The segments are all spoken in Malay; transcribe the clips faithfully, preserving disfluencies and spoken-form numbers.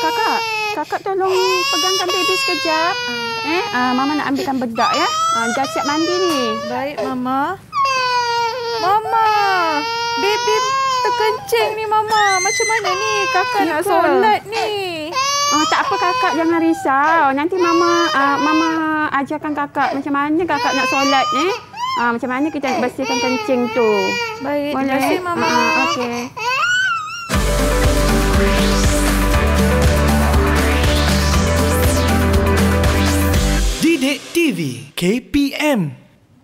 kakak, kakak tolong pegangkan baby sekejap. Eh, uh, Mama nak ambilkan bedak ya. Uh, dah siap mandi ni. Baik, Mama. Mama, baby terkencing ni, Mama. Macam mana ni? Kakak nak solat ni. Uh, tak apa kakak, jangan risau. Nanti Mama uh, Mama ajarkan kakak macam mana kakak nak solat ni. Eh? Uh, macam mana kita nak bersihkan kencing tu. Baik, boleh? Terima kasih, Mama. Uh, Okey. Didik T V K P M.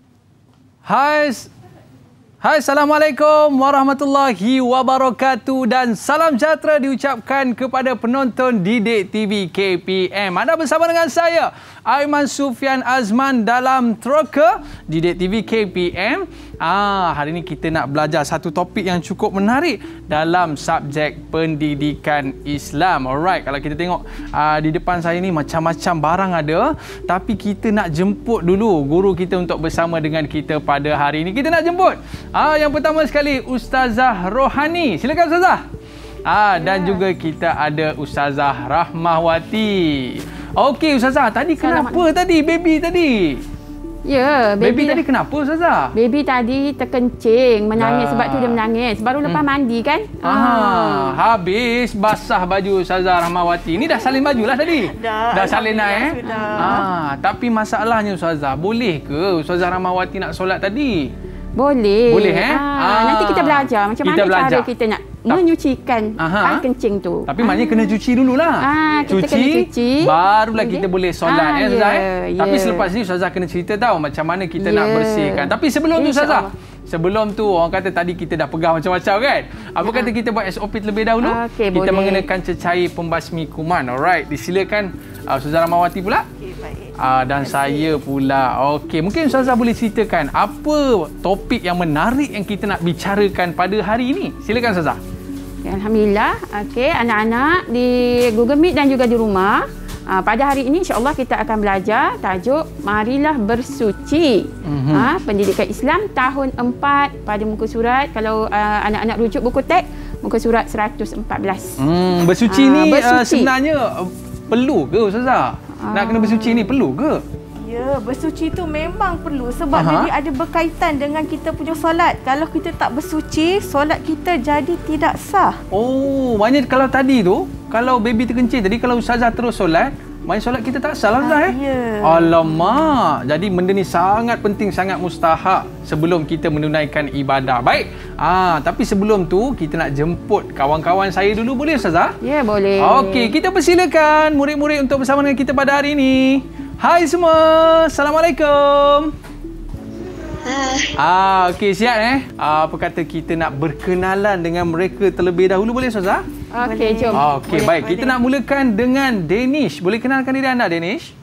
Hai, hai, Assalamualaikum warahmatullahi wabarakatuh dan salam sejahtera diucapkan kepada penonton Didik T V K P M. Anda bersama dengan saya, Aiman Sufian Azman dalam Troka Didik T V K P M. Ah, hari ini kita nak belajar satu topik yang cukup menarik dalam subjek pendidikan Islam. Alright, kalau kita tengok ah, di depan saya ni macam-macam barang ada, tapi kita nak jemput dulu guru kita untuk bersama dengan kita pada hari ini. Kita nak jemput ah, yang pertama sekali Ustazah Rohani. Silakan Ustazah. Ah, dan ya. juga kita ada Ustazah Rahmawati. Okey Ustazah, tadi kenapa Selamat. tadi baby tadi? Ya, baby, baby tadi dah, kenapa Ustazah? Baby tadi terkencing, menangis. Dah. Sebab tu dia menangis. Baru lepas hmm. mandi kan? Ah, ah, habis basah baju Ustazah Rahmawati. Ini dah salin baju lah tadi? Dah. Dah salin dah eh? Sudah. Ah, tapi masalahnya Ustazah, boleh ke Ustazah Rahmawati nak solat tadi? Boleh. Boleh eh? Ah, ah. Nanti kita belajar macam kita mana belajar. cara kita nak menyucikan air kencing tu. Tapi maknanya kena cuci dululah. Ah, kita cuci, kena cuci. Barulah okay. kita boleh solat ah, ya Ustazah. Yeah, eh? Tapi yeah. selepas ni Ustazah kena cerita tahu macam mana kita yeah. nak bersihkan. Tapi sebelum tu Ustazah, sebelum tu orang kata tadi kita dah pegang macam-macam kan? Apa kata kita buat S O P terlebih dahulu? Okay, kita boleh. mengenakan cecair pembasmi kuman. Alright, disilakan uh, Ustazah Rahmawati pula. Okay, baik. Uh, dan saya pula. Okey, mungkin Ustazah boleh ceritakan apa topik yang menarik yang kita nak bicarakan pada hari ini. Silakan Ustazah. Alhamdulillah. Okey, anak-anak di Google Meet dan juga di rumah. Uh, pada hari ini insya-Allah kita akan belajar tajuk Marilah Bersuci. Mm-hmm. Uh, Pendidikan Islam tahun empat pada muka surat, kalau uh, anak-anak rujuk buku teks, muka surat seratus empat belas. Hmm, bersuci uh, ni bersuci. Uh, sebenarnya uh, perlu ke Ustazah? Uh, Nak kena bersuci ni perlu ke? Ya, bersuci tu memang perlu sebab Aha. dia ada berkaitan dengan kita punya solat. Kalau kita tak bersuci, solat kita jadi tidak sah. Oh, maknanya kalau tadi tu, kalau baby terkencing tadi, kalau Ustazah terus solat, maknanya solat kita tak sah lah Ustazah eh? Ya. Alamak, jadi benda ni sangat penting, sangat mustahak sebelum kita menunaikan ibadah. Baik, ah, tapi sebelum tu kita nak jemput kawan-kawan saya dulu, boleh Ustazah? Ya, boleh. Okey, kita persilakan murid-murid untuk bersama dengan kita pada hari ini. Hai semua, Assalamualaikum. Hai. Ah, okey, siap eh? Ah, apa kata kita nak berkenalan dengan mereka terlebih dahulu, boleh Ustazah? Okey, jom. Okey, baik. Boleh. Kita nak mulakan dengan Danish. Boleh kenalkan diri anda, Danish?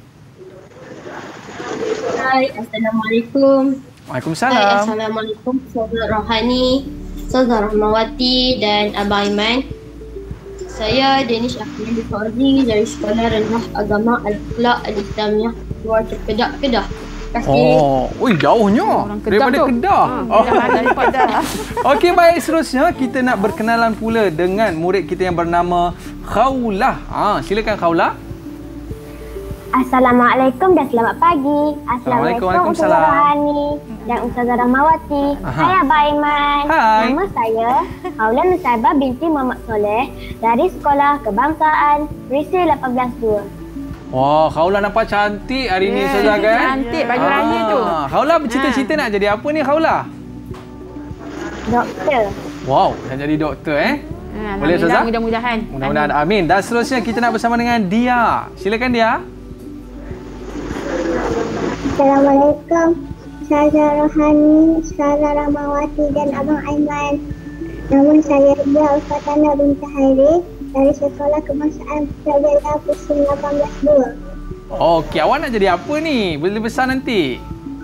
Hai, Assalamualaikum. Waalaikumsalam. Hai, Assalamualaikum, Saudara Rohani, Saudara Rahmawati dan Abang Aiman. Saya Danish Ahmad Fauzi dari Sekolah Rendah Agama Al-Akhlaq Al-Islamiyah Luar Kedah, Kedah. Oh, oi jauhnya daripada tu. Kedah. Ha, oh. daripada. Okey, baik, seterusnya kita nak berkenalan pula dengan murid kita yang bernama Khaulah. Ah, silakan Khaulah. Assalamualaikum dan selamat pagi. Assalamualaikum Ustazah Rohani dan Ustazah Rahmawati. Hai Abang Aiman. Hai. Nama saya Khaulah Nusaibah binti Muhammad Soleh dari Sekolah Kebangsaan Risi lapan belas dua. Wah, Khaulah nampak cantik hari ni yeah, Ustazah kan? Cantik baju ah. raya tu. Khaulah bercita-cita ha. nak jadi apa ni Khaulah? Doktor. Wow, nak jadi doktor eh? Ha, boleh Ustazah? Mudah-mudahan. Mudah-mudahan, amin. Dan seterusnya kita nak bersama dengan Dia. Silakan Dia. Assalamualaikum, Ustazah Rohani, Ustazah Rahmawati dan Abang Aiman. Nama saya Dia Ufatana binti Hairi dari Sekolah Kebangsaan Perdana Pusing lapan belas dua. Okey, awak nak jadi apa ni? Bila besar nanti?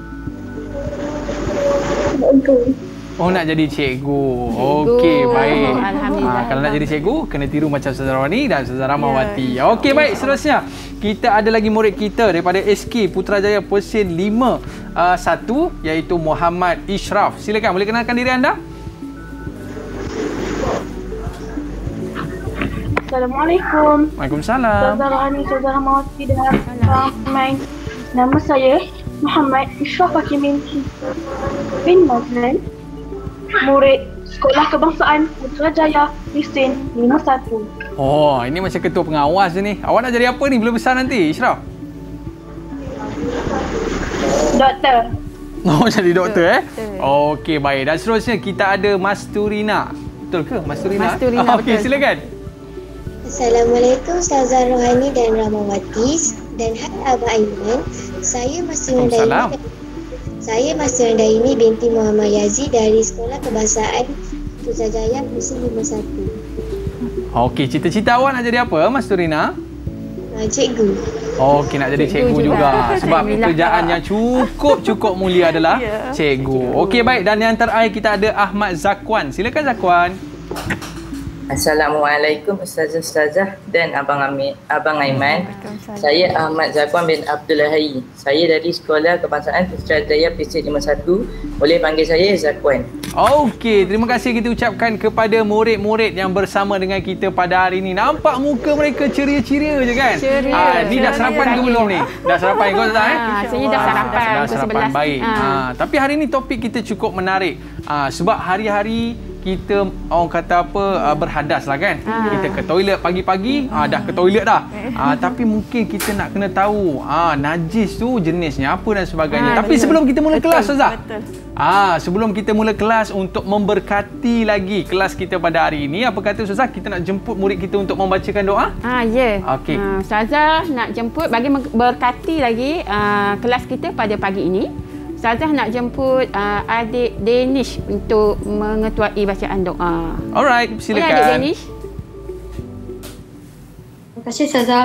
Cikgu. Oh, nak jadi cikgu. Okey, baik. Alhamdulillah. Ha, kalau nak jadi cikgu, kena tiru macam Ustazah Rohani dan Ustazah Rahmawati. Yeah. Okey, baik. Seterusnya, kita ada lagi murid kita daripada S K Putrajaya Persin lima satu, iaitu Muhammad Ishraf. Silakan, boleh kenalkan diri anda? Assalamualaikum. Waalaikumsalam. Ustazah Rohani, Ustazah Rahmawati dan Rahman. Nama saya Muhammad Ishraf Hakim bin Mazlan, murid Sekolah Kebangsaan Putrajaya Lesen lima satu. Oh, ini macam ketua pengawas je ni. Awak nak jadi apa ni bila besar nanti, Ishraf? Doktor. Oh, jadi doktor eh? Okey, baik. Dan seterusnya kita ada Masturina. Betul ke Masturina? Masturina, Okey, betul. silakan. Assalamualaikum Ustazah Rohani dan Rahmawati dan hai Abah Aiman. Saya Masturina Waalaikumsalam. Daimi. Saya Masturina Daimi binti Muhammad Yazid dari Sekolah Kebangsaan Putrajaya Lesen lima satu. Okey, cita-cita awak nak jadi apa, Masturina? Uh, cikgu. Okey, nak jadi cikgu, Cikgu juga. juga. Sebab Alhamdulillah. pekerjaan yang cukup-cukup mulia adalah Ya. cikgu. Okey, baik. Dan yang terakhir kita ada Ahmad Zakwan. Silakan Zakwan. Assalamualaikum Ustazah-Ustazah dan Abang Amir, Abang Aiman. Saya Ahmad Zakwan bin Abdul Hai. Saya dari Sekolah Kebangsaan Putrajaya Pesik lima satu. Boleh panggil saya Zakwan. Okey, terima kasih kita ucapkan kepada murid-murid yang bersama dengan kita pada hari ini. Nampak muka mereka ceria-ceria je kan? Ceria. Ah, ni dah sarapan ke belum ni? Dah sarapan kau tak eh? Ah, saya dah sarapan Dah pukul sarapan sebelas. baik. Ah. Ah, tapi hari ini topik kita cukup menarik. Ah, sebab hari-hari kita orang kata apa uh, berhadas lah kan. Ah. Kita ke toilet pagi-pagi, ah, dah ke toilet dah. Ah, tapi mungkin kita nak kena tahu ah, najis tu jenisnya apa dan sebagainya. Ah, tapi betul. sebelum kita mula kelas Ustazah. Betul. Ah, sebelum kita mula kelas untuk memberkati lagi kelas kita pada hari ini, apa kata Ustazah kita nak jemput murid kita untuk membacakan doa? Ah, ya. Okey. Ah, Ustazah nak jemput bagi berkati lagi ah, kelas kita pada pagi ini. Ustazah nak jemput uh, adik Danish untuk mengetuai bacaan doa. Alright, Boleh silakan. adik Danish? Terima kasih Ustazah.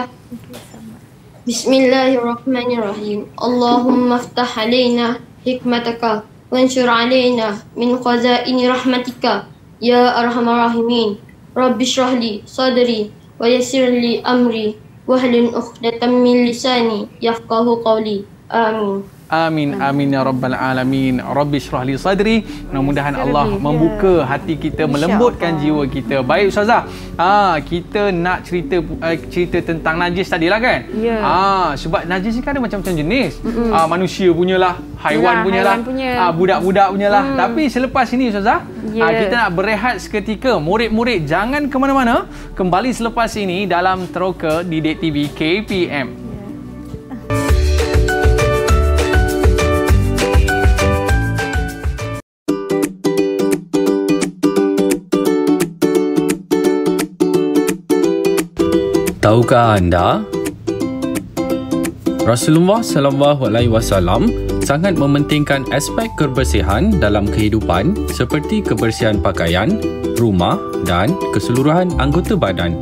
Bismillahirrahmanirrahim. Allahumma ftah alaina hikmataka wanshur alaina min khazaini rahmatika ya arhamar rahimin. Rabbi shrah li sadri wa yassir li amri wahlul 'uqdatam min lisani yafqahu qawli. Amin. Amin, amin ya rabbal alamin. Rabbi shrah li sadri. Mudah-mudahan Allah membuka hati kita, melembutkan jiwa kita. Baik Ustazah. Ah, kita nak cerita uh, cerita tentang najis tadilah kan? Ya. Ah, sebab najis ni kan ada macam-macam jenis. Mm-hmm. Ah, manusia punyalah, haiwan Yalah, punyalah, haiwan punya. ah, budak-budak punyalah. Hmm. Tapi selepas ini Ustazah, Ya. ah, kita nak berehat seketika. Murid-murid jangan ke mana-mana. Kembali selepas ini dalam Teroka Didik T V K P M. Tahukah anda, Rasulullah sallallahu alaihi wasallam sangat mementingkan aspek kebersihan dalam kehidupan seperti kebersihan pakaian, rumah dan keseluruhan anggota badan.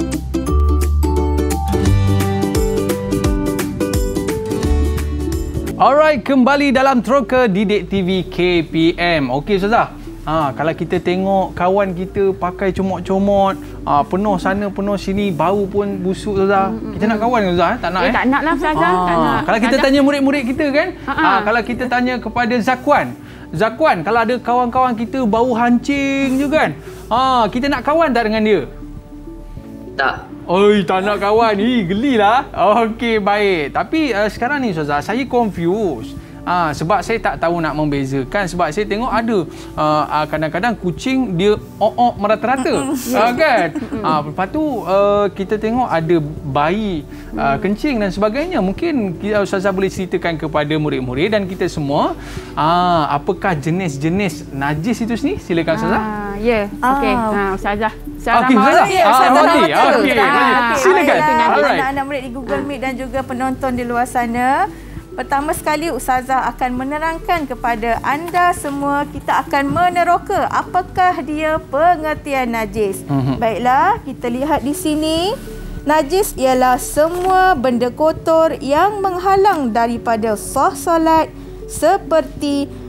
Alright, kembali dalam Teroka Didik T V K P M. Okey Ustazah. Ha, kalau kita tengok kawan kita pakai comot-comot, ha, penuh sana penuh sini, bau pun busuk Ustazah. Mm, kita nak kawan ke Ustazah? Eh? Tak nak Eh, eh? tak nak lah Ustazah. Ah, Tak nak. Kalau kita Ustazah- tanya murid-murid kita kan, Ha-ha. ah, kalau kita tanya kepada Zakwan, Zakwan kalau ada kawan-kawan kita bau hancing je kan, ah, kita nak kawan tak dengan dia? Tak. Oi, tak nak kawan. Ih, gelilah. Okey, baik. Tapi uh, sekarang ni Ustazah, saya confused. Ah, sebab saya tak tahu nak membezakan, sebab saya tengok ada uh, uh, kadang-kadang kucing dia ok-ok merata-rata. uh, kan? Ah, lepas tu uh, kita tengok ada bayi uh, kencing dan sebagainya. Mungkin uh, Ustazah boleh ceritakan kepada murid-murid dan kita semua, uh, apakah jenis-jenis najis itu sini? Silakan Ustazah. Ah, ya. Okey. Ah. Ha, Ustazah. Okey, Ustazah. Ya, Ah, Ustazah Rahmawati. Rahmawati. Okey, Ah, baik. okey. Silakan. Baiklah, Alright. anak-anak murid di Google Meet dan juga penonton di luar sana. Pertama sekali Ustazah akan menerangkan kepada anda semua, kita akan meneroka apakah dia pengertian najis. Mhm. Baiklah, kita lihat di sini. Najis ialah semua benda kotor yang menghalang daripada sah solat seperti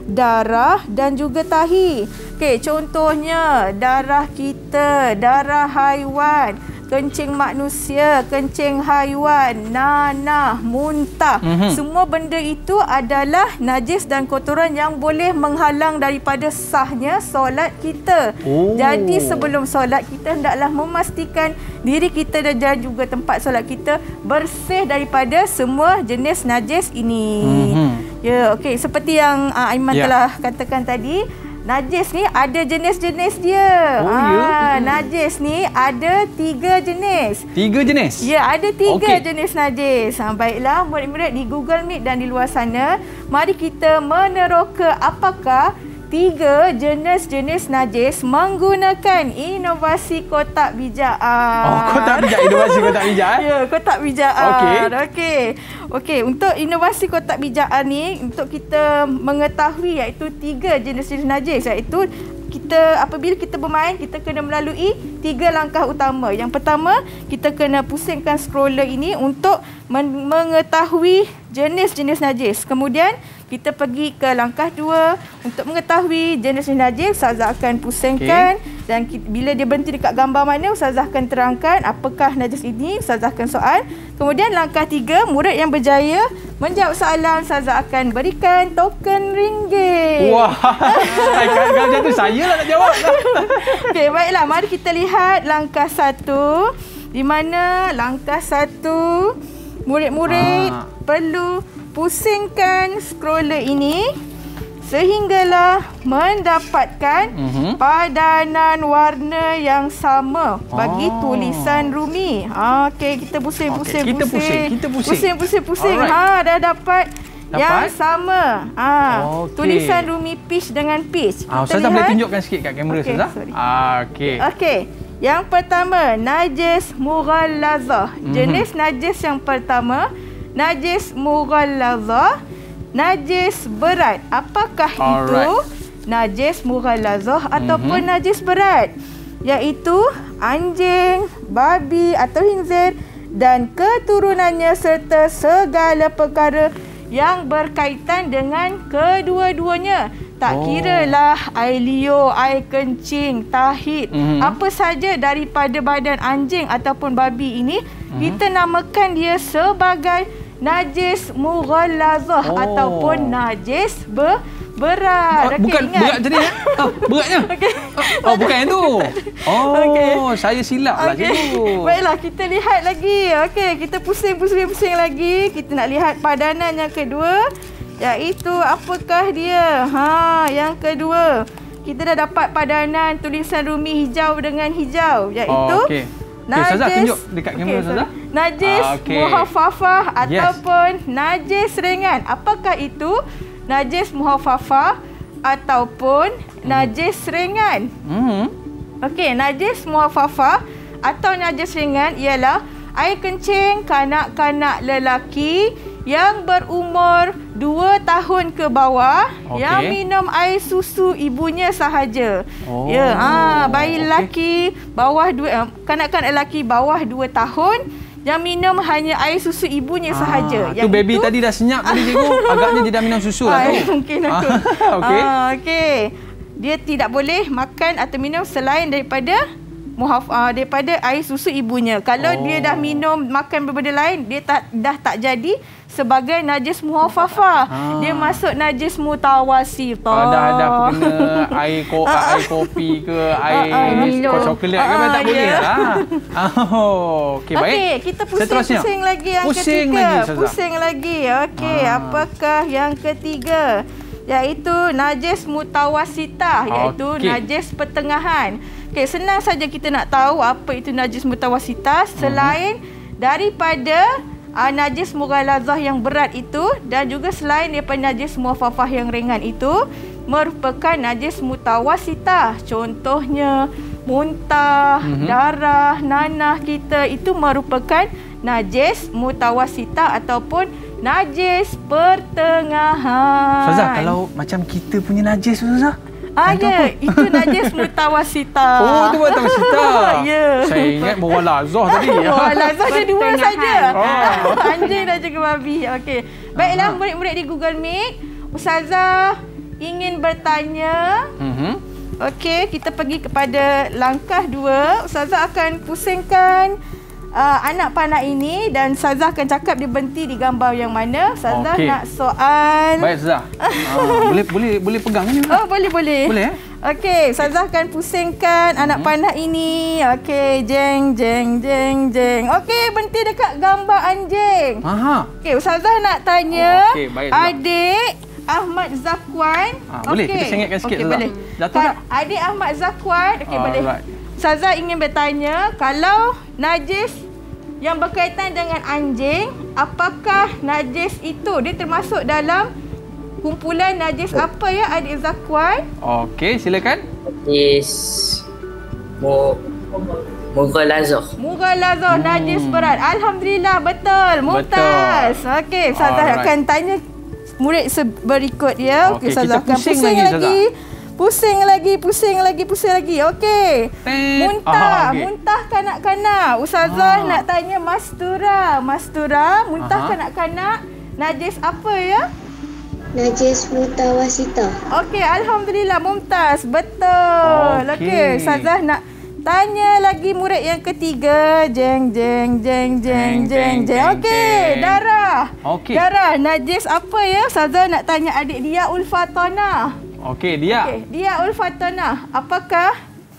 darah dan juga tahi. Okey, contohnya darah kita, darah haiwan, kencing manusia, kencing haiwan, nanah, muntah. Mm-hmm. Semua benda itu adalah najis dan kotoran yang boleh menghalang daripada sahnya solat kita. Oh. Jadi sebelum solat kita hendaklah memastikan diri kita dan juga tempat solat kita bersih daripada semua jenis najis ini. Mm-hmm. Ya, okey, seperti yang uh, Aiman yeah. telah katakan tadi, najis ni ada jenis-jenis dia. Oh, ah, ya? Najis ni ada tiga jenis. Tiga jenis? Ya, ada tiga okay. jenis najis. Ha, baiklah, murid-murid di Google Meet dan di luar sana, mari kita meneroka apakah tiga jenis-jenis najis menggunakan inovasi kotak bijak R. Oh, kotak bijak, inovasi kotak bijak eh? Ya, kotak bijak R. Okey. Okey. Okey, untuk inovasi kotak bijak R ni, untuk kita mengetahui iaitu tiga jenis-jenis najis, iaitu kita apabila kita bermain, kita kena melalui tiga langkah utama. Yang pertama, kita kena pusingkan scroller ini untuk men- mengetahui jenis-jenis najis. Kemudian kita pergi ke langkah dua untuk mengetahui jenis najis. Ustazah akan pusingkan okay. dan kita, bila dia berhenti dekat gambar mana, Ustazah akan terangkan apakah najis ini. Ustazah akan soal. Kemudian langkah tiga, murid yang berjaya menjawab soalan, Ustazah akan berikan token ringgit. Wah, kalau macam tu saya lah nak jawab. Okey, baiklah, mari kita lihat langkah satu. Di mana langkah satu, murid-murid ah. perlu pusingkan scroller ini sehinggalah mendapatkan uh-huh. padanan warna yang sama bagi oh. tulisan Rumi. Okey, kita pusing-pusing okay, kita pusing. Kita pusing. Pusing-pusing-pusing. Ha, dah dapat, dapat yang sama. Ha, okay. Tulisan Rumi peach dengan peach. Ah, Ustazah boleh tunjukkan sikit kat kamera okay, Ustazah? Ah, okey. Okey. Yang pertama, najis mughallazah. Mm-hmm. Jenis najis yang pertama, najis mughallazah, najis berat. Apakah Alright. itu najis mughallazah mm-hmm. ataupun najis berat? Iaitu anjing, babi atau khinzir dan keturunannya serta segala perkara yang berkaitan dengan kedua-duanya. Tak oh. kiralah air liur, air kencing, tahid, mm-hmm. apa saja daripada badan anjing ataupun babi ini, mm-hmm. kita namakan dia sebagai najis mughallazah oh. ataupun najis ber berat. Oh, okay, bukan ingat. Berat jadi eh? Oh, beratnya. Okay. Oh, bukan yang tu. Oh, okay. Saya silap lah okay. cikgu. Baiklah, kita lihat lagi. Okey, kita pusing-pusing-pusing lagi. Kita nak lihat padanan yang kedua. Iaitu apakah dia? Ha, yang kedua. Kita dah dapat padanan tulisan Rumi hijau dengan hijau. Iaitu oh, okay. najis. Ustazah tunjuk dekat kamera Ustazah. Okay, najis ah, okay. muhaffafah ataupun yes. najis ringan. Apakah itu? Najis muhaffafah ataupun hmm. najis ringan. Hmm. Okey, najis muhaffafah atau najis ringan ialah air kencing kanak-kanak lelaki yang berumur dua tahun ke bawah okay. yang minum air susu ibunya sahaja. Oh. Ya, ah bayi lelaki okay. bawah dua kanak-kanak lelaki bawah dua tahun yang minum hanya air susu ibunya ah, sahaja. Tu baby itu, tadi dah senyap tadi cikgu. Agaknya dia dah minum susu lah tu. Mungkin aku. Okey. Ah, okey. Dia tidak boleh makan atau minum selain daripada muhaf uh, daripada air susu ibunya. Kalau oh. dia dah minum makan berbenda lain, dia tak dah tak jadi sebagai najis muhaffafah. Ah. Dia masuk najis mutawasithah. Kalau dah ada kena air ko air kopi ke air uh, uh, coklat ke uh, tak boleh yeah. lah. Oh, okey baik. Okey, kita pusing-pusing lagi yang pusing ketiga. Lagi, pusing lagi. Okey, ah. apakah yang ketiga? Iaitu najis mutawasithah, iaitu okay. najis pertengahan. Okey, senang saja kita nak tahu apa itu najis mutawasithah selain hmm. daripada uh, najis mughallazah yang berat itu dan juga selain daripada najis muhaffafah yang ringan itu merupakan najis mutawasithah. Contohnya muntah, hmm. darah, nanah kita itu merupakan najis mutawasithah ataupun najis pertengahan. Ustazah, kalau macam kita punya najis Ustazah? Ah ya, itu najis mutawasithah. Oh, itu mutawasithah. Ya. Saya ingat mughallazah tadi. Mughallazah ada dua saja. Oh. Anjing dan juga babi. Okey. Baiklah murid-murid di Google Meet, Ustazah ingin bertanya. Mhm. Okey, kita pergi kepada langkah dua. Ustazah akan pusingkan uh, anak panah ini dan Ustazah akan cakap dia berhenti di gambar yang mana. Ustazah Okey. nak soal. Baik, Ustazah. ah, boleh boleh boleh pegang ni. Oh, boleh boleh. Boleh eh? Okey, Ustazah akan pusingkan anak hmm. panah ini. Okey, jeng jeng jeng jeng. Okey, berhenti dekat gambar anjing. Aha. Okey, Ustazah nak tanya Okey, baik, adik Ahmad Zakwan. Ah, boleh, kita sengitkan sikit, Okey, Ustazah. boleh. Jatuh tak? Adik Ahmad Zakwan, okey, boleh. Alright. Ustazah ingin bertanya, kalau najis yang berkaitan dengan anjing, apakah najis itu dia termasuk dalam kumpulan najis apa ya adik Zakwan? Okey, silakan. Najis mu Mughalazah. Mughalazah, hmm. najis berat. Alhamdulillah, betul. Mumtaz. Okey, Ustazah Alright. akan tanya murid berikut ya. Okey, Okey, Ustazah kita akan pusing pusing lagi, lagi. Pusing lagi, pusing lagi, pusing lagi. Okey. Muntah, Ah, okey. muntah kanak-kanak. Ustazah Ah. nak tanya Mastura. Mastura, muntah Aha. kanak-kanak. Najis apa ya? Najis mutawasitah. Okey, alhamdulillah mumtaz. Betul. Okey, Okey. Ustazah nak tanya lagi murid yang ketiga. Jeng jeng jeng jeng jeng jeng. Okey, darah. Okey. Darah najis apa ya? Ustazah nak tanya adik dia Ulfatona. Okey, dia. Okey, dia Ulfatona. Apakah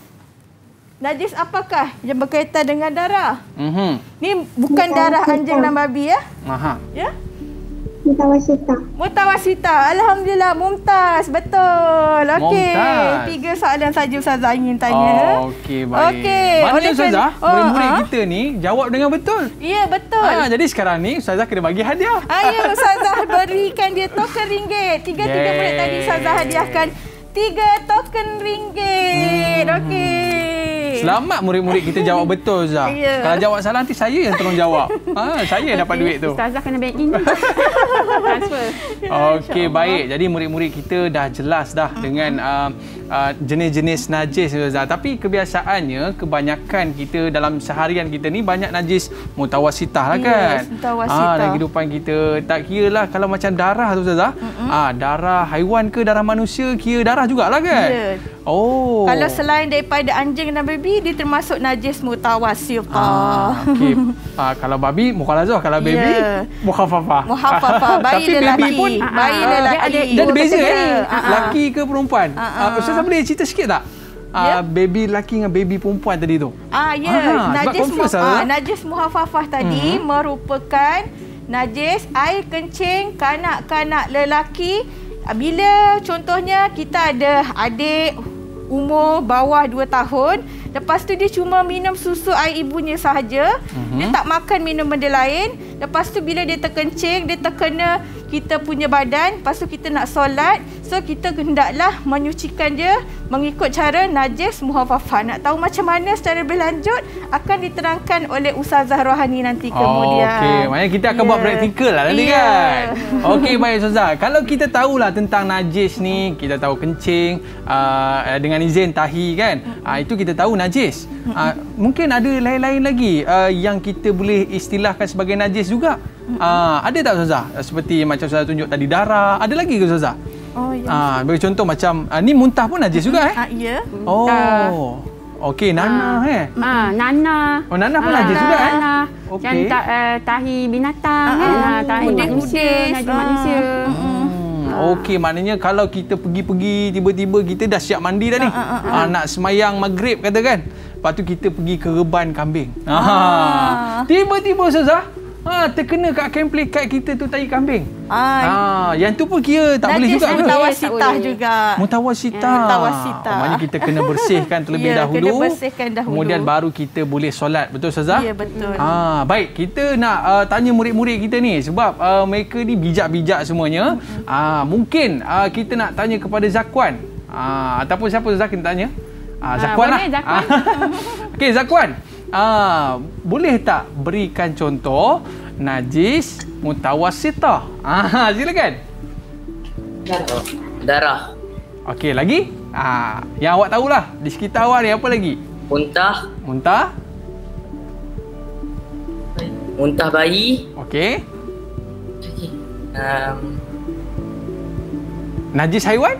najis apakah yang berkaitan dengan darah? Mhm. Ni bukan darah anjing dan babi ya? Aha. Ya? Mutawasitah. Mutawasitah. Alhamdulillah mumtaz. Betul. Okey. Mumtaz. Tiga soalan saja Ustazah ingin tanya. Oh, okey, baik. Okey. Maknanya Oleh Ustazah, kerana- murid-murid ha? kita ni jawab dengan betul. Ya, betul. Ah, jadi sekarang ni Ustazah kena bagi hadiah. Ayo Ustazah berikan dia token ringgit. Tiga-tiga Yeay. murid tadi Ustazah hadiahkan tiga token ringgit. Hmm. Okey. Selamat murid-murid kita jawab betul, Ustazah. Ya. Kalau jawab salah nanti saya yang tolong jawab. Ha, saya yang dapat duit tu. Ustazah kena bank in. Transfer. Okey, baik. Jadi murid-murid kita dah jelas dah dengan uh, uh, jenis-jenis najis, Ustazah. Tapi kebiasaannya kebanyakan kita dalam seharian kita ni banyak najis mutawasitah lah kan. Yes, mutawasitah. Ah, dalam kehidupan kita tak kira lah kalau macam darah tu, Ustazah. Ah, darah haiwan ke darah manusia kira darah jugalah kan. Ya. Oh. Kalau selain daripada anjing dan babi, dia termasuk najis mutawasitah. Ah, okey. Ah, kalau babi mukhalazah, kalau baby Ya. mukhafafah. Muhafafah, bayi Tapi baby lelaki. pun Bayi ah, lelaki. dia ada dia ada dua beza kategori. eh. Ah, ah. Lelaki ke perempuan? Ah, Ah, ah. Ustazah boleh cerita sikit tak? Ya. Ah, baby lelaki dengan baby perempuan tadi tu. Ah ya, Ah, sebab najis confuse mu- lah. ah, najis muhafafah tadi Mhm. merupakan najis air kencing kanak-kanak lelaki. Ah, Bila contohnya kita ada adik umur bawah dua tahun, lepas tu dia cuma minum susu air ibunya sahaja, Mhm. dia tak makan minum benda lain. Lepas tu bila dia terkencing, dia terkena kita punya badan, lepas tu kita nak solat, so kita hendaklah menyucikan dia mengikut cara najis muhafafah. Nak tahu macam mana secara lebih lanjut akan diterangkan oleh Ustazah Rohani nanti kemudian. Oh, okey, maknanya kita akan Ya. buat praktikal lah nanti Ya. kan. Okey, baik Ustazah. Kalau kita tahulah tentang najis ni, kita tahu kencing uh, dengan izin tahi kan. Uh, itu kita tahu najis. Uh, mungkin ada lain-lain lagi uh, yang kita boleh istilahkan sebagai najis juga. Uh, ada tak Ustazah? Uh, seperti macam Ustazah tunjuk tadi darah. Ada lagi ke Ustazah? Oh ya. Ah, bagi contoh macam uh, ni muntah pun najis juga eh? Ah ya. Oh. Okey, nanah eh. Ah, nanah. Oh, nanah pun Ah, najis juga eh? Nanah. Okey. Macam ta, uh, tahi binatang Ah, kan. ah. Ah, tahi Kudis, manusia, kudis. najis Ah. manusia. Hmm, okey, maknanya kalau kita pergi-pergi tiba-tiba kita dah siap mandi dah ni. Ah, ah, ah, Ah, nak semayang maghrib kata kan. Lepas tu kita pergi ke reban kambing. Ah. Ah. Tiba-tiba Ustazah, ah, terkena kat kemplek kat kita tu tahi kambing. Ah, Ah, yang tu pun kira tak boleh najis juga ke? mutawasitah Tak boleh. juga. Mutawasitah. Mutawasitah. Oh, maknanya kita kena bersihkan terlebih Ya, dahulu. kena bersihkan dahulu. Kemudian baru kita boleh solat. Betul Ustazah? Ya, betul. Ah, baik, kita nak uh, tanya murid-murid kita ni sebab uh, mereka ni bijak-bijak semuanya. Mm-hmm. Ah, mungkin uh, kita nak tanya kepada Zakwan. Ah, ataupun siapa Ustazah kita tanya? Ah, Zakwan boleh, lah. Zakwan. Ah. Okey, Zakwan. Ah, boleh tak berikan contoh najis mutawasitah? Ah, silakan. Darah. Darah. Okey, lagi? Ah, yang awak tahulah di sekitar awak ni apa lagi? Muntah. Muntah. Muntah bayi. Okey. Um, Najis haiwan?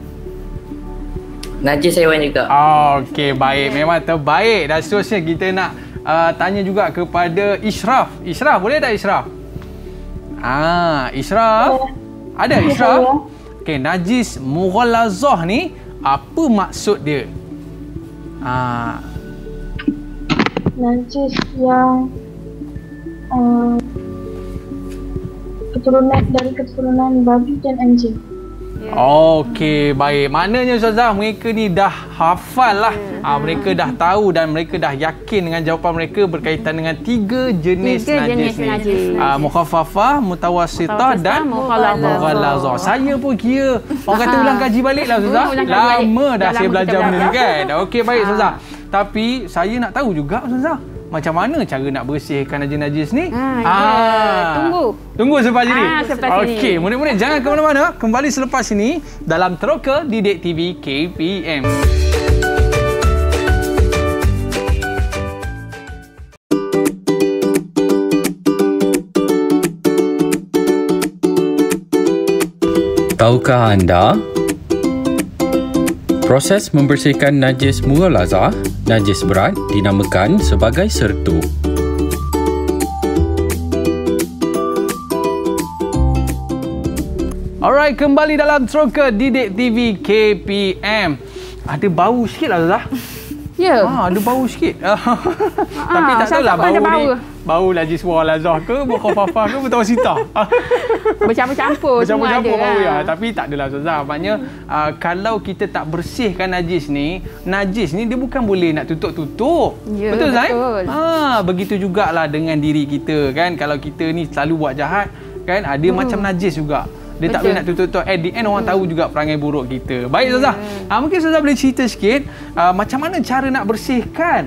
Najis haiwan juga. Okey, baik. Memang terbaik. Dan seterusnya kita nak uh, tanya juga kepada Ishraf. Ishraf, boleh tak Ishraf? Ah, Ishraf. Ada Ishraf? Okey, najis mughallazah ni apa maksud dia? Ah. Najis yang um, keturunan dari keturunan babi dan anjing. Okey, baik. Maknanya Ustazah, mereka ni dah hafal lah. Yeah. Ha, mereka dah tahu dan mereka dah yakin dengan jawapan mereka berkaitan dengan tiga jenis tiga najis jenis ni. najis. Ha, mukhaffafah, mutawassitah dan mughallazah. Saya pun kira orang kata ulang kaji balik lah Ustazah. Lama dah saya belajar benda ni kan. Okey, baik Ustazah. Tapi saya nak tahu juga Ustazah, macam mana cara nak bersihkan najis-najis ni? Ha, ah. Tunggu. Tunggu selepas ini. Ah, selepas ini. Okey, murid-murid jangan ke mana-mana. Kembali selepas ini dalam Teroka Didik T V K P M. Tahukah anda proses membersihkan najis mughallazah, najis berat dinamakan sebagai sertu. Alright, kembali dalam Teroka Didik T V K P M. Ada bau sikit lah Zah. Ya. Yeah. Ha, ada bau sikit. Tapi tak tahulah bau, bau ni bau najis mughallazah ke, mukhafafah ke, mutawassitah. Bercampur-campur semua ada. Bercampur bau lah. ya. Tapi tak adalah Ustazah. Maknanya uh, kalau kita tak bersihkan najis ni, najis ni dia bukan boleh nak tutup-tutup. Ya, betul Zai? Betul. Ha, begitu jugalah dengan diri kita kan. Kalau kita ni selalu buat jahat kan, ada hmm. macam najis juga. Dia betul. Tak boleh nak tutup-tutup. At the end orang hmm. tahu juga perangai buruk kita. Baik Ustazah. Hmm. Ha, mungkin Ustazah boleh cerita sikit uh, macam mana cara nak bersihkan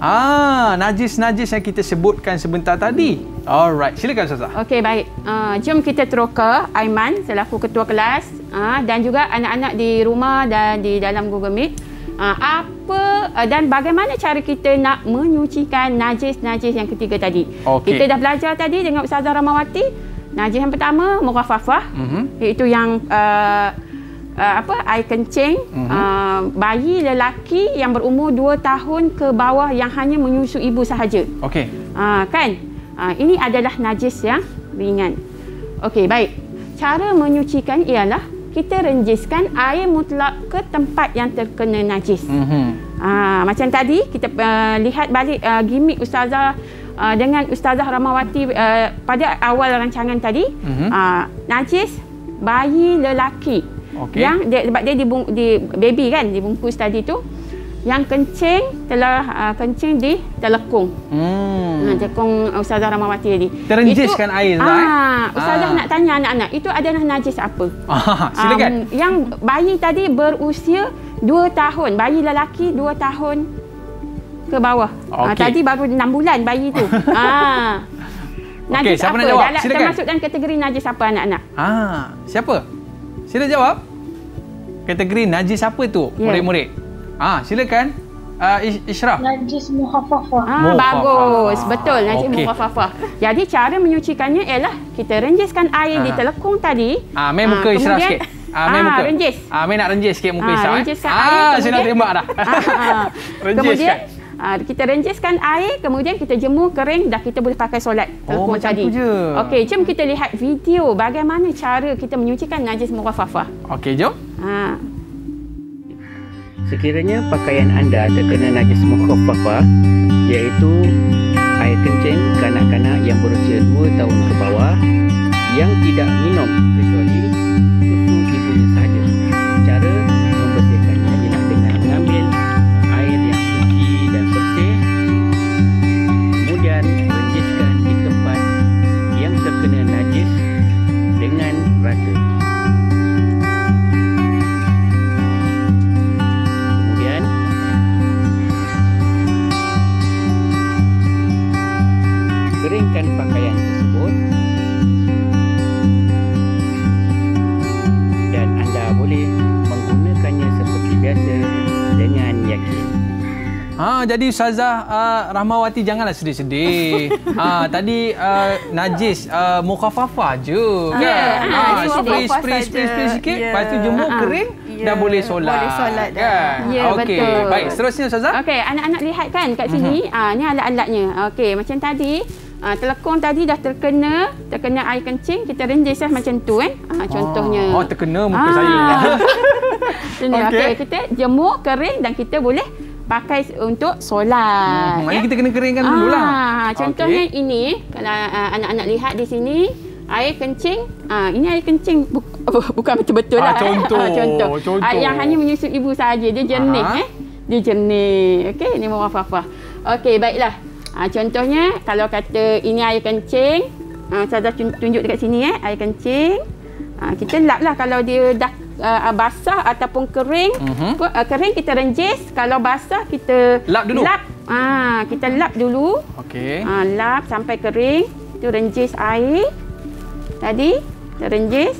Ah, najis-najis yang kita sebutkan sebentar tadi. Alright, silakan Ustazah. Okey, baik. Uh, jom kita teroka Aiman selaku ketua kelas uh, dan juga anak-anak di rumah dan di dalam Google Meet. Uh, apa uh, dan bagaimana cara kita nak menyucikan najis-najis yang ketiga tadi. Okay. Kita dah belajar tadi dengan Ustazah Rahmawati. Najis yang pertama, mughallazah, mm-hmm. iaitu yang uh, Uh, apa air kencing, uh-huh. uh, bayi lelaki yang berumur dua tahun ke bawah yang hanya menyusu ibu sahaja. Okey. Uh, kan? Uh, ini adalah najis yang ringan. Okey, baik. Cara menyucikan ialah kita renjiskan air mutlak ke tempat yang terkena najis. Uh-huh. Uh, macam tadi kita uh, lihat balik uh, gimmick Ustazah uh, dengan Ustazah Rahmawati uh, pada awal rancangan tadi. Uh-huh. Uh, najis bayi lelaki. Okay. Yang dia, sebab dia dibung, di baby kan dibungkus tadi tu, yang kencing telah uh, kencing di telekung. Hmm. Ha, telekung Ustazah Rahmawati tadi. Terenjiskan itu, air lah. Ah, Ustazah ah. nak tanya anak-anak, itu adalah najis apa? Ah, silakan. Um, yang bayi tadi berusia dua tahun, bayi lelaki dua tahun ke bawah. Okay. Ah, tadi baru enam bulan bayi tu. ah. Najis okay, siapa apa? Nak jawab? Dalam, termasuk dalam kategori najis apa anak-anak? Ah, siapa? Sila jawab. Kategori najis apa tu, yeah. murid-murid? Ah, silakan. Uh, Ishraf. Najis mukhafafah. Ah, bagus. Betul, najis okay. mukhafafah. Jadi cara menyucikannya ialah kita renjiskan air ah. di telekung tadi. Ah, main muka ah, Ishraf sikit. Ah, main muka. Renjis. Ah, main nak renjis sikit muka ah, Ishraf. Renjiskan eh. air. Ah, saya dah tembak dah. ah, renjiskan. Kemudian Uh, kita renjiskan air, kemudian kita jemur kering, dah kita boleh pakai solat telekung oh, tadi. Okey, jom kita lihat video bagaimana cara kita menyucikan najis mukhafafah. Okey, jom. Ha. Sekiranya pakaian anda terkena najis mukhafafah, iaitu air kencing kanak-kanak yang berusia dua tahun ke bawah yang tidak minum kecuali susu ibunya sahaja. Cara membersihkannya ialah dengan mengambil air yang suci dan bersih, kemudian renjiskan di tempat yang terkena najis dengan rata. Kemudian keringkan pakaian tersebut dan anda boleh menggunakannya seperti biasa dengan yakin. Ha, jadi Ustazah uh, Rahmawati janganlah sedih-sedih. ha, tadi uh, najis uh, mukhafafah je kan. Yeah. Ha, Ha, spray spray spray spray sikit, Yeah. lepas tu jemur Ha. kering Yeah. dah boleh solat. Boleh solat dah. kan. Ya, Okey, betul. baik. Seterusnya Ustazah. Okey, anak-anak lihat kan kat sini. Mhm. Ah, ni alat-alatnya. Okey, macam tadi, ah, telekung tadi dah terkena, terkena air kencing, kita rendis lah macam tu kan. Ah, contohnya. Oh, terkena muka Ah. saya. Ini Okey. okey, kita jemur kering dan kita boleh pakai untuk solat. Hmm, maknanya kita kena keringkan dululah. Ah, contohnya ini, kalau ah, anak-anak lihat di sini, air kencing, ah, ini air kencing bu- bukan betul-betul Ah, lah. eh. contoh, Ah, contoh. contoh. Ah, yang hanya menyusu ibu saja, dia jernih Aha. eh. Dia jernih. Okey, ini mukhafafah. Okey, baiklah. Ah, contohnya kalau kata ini air kencing, ah, saya dah tunjuk dekat sini eh, air kencing. Ah, kita lap lah kalau dia dah uh, basah ataupun kering. Mhm. Uh, kering kita renjis, kalau basah kita Lap dulu? Lap. Ah, kita lap dulu. Okey. Ah, lap sampai kering. Tu renjis air. Tadi kita renjis.